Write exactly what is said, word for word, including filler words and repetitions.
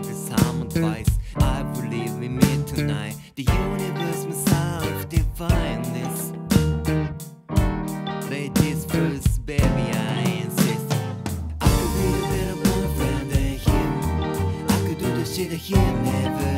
give you some advice. I believe we meet tonight. The universe myself define this. Ladies first, baby, I insist. I could be a better boyfriend than him. I could do the shit that he never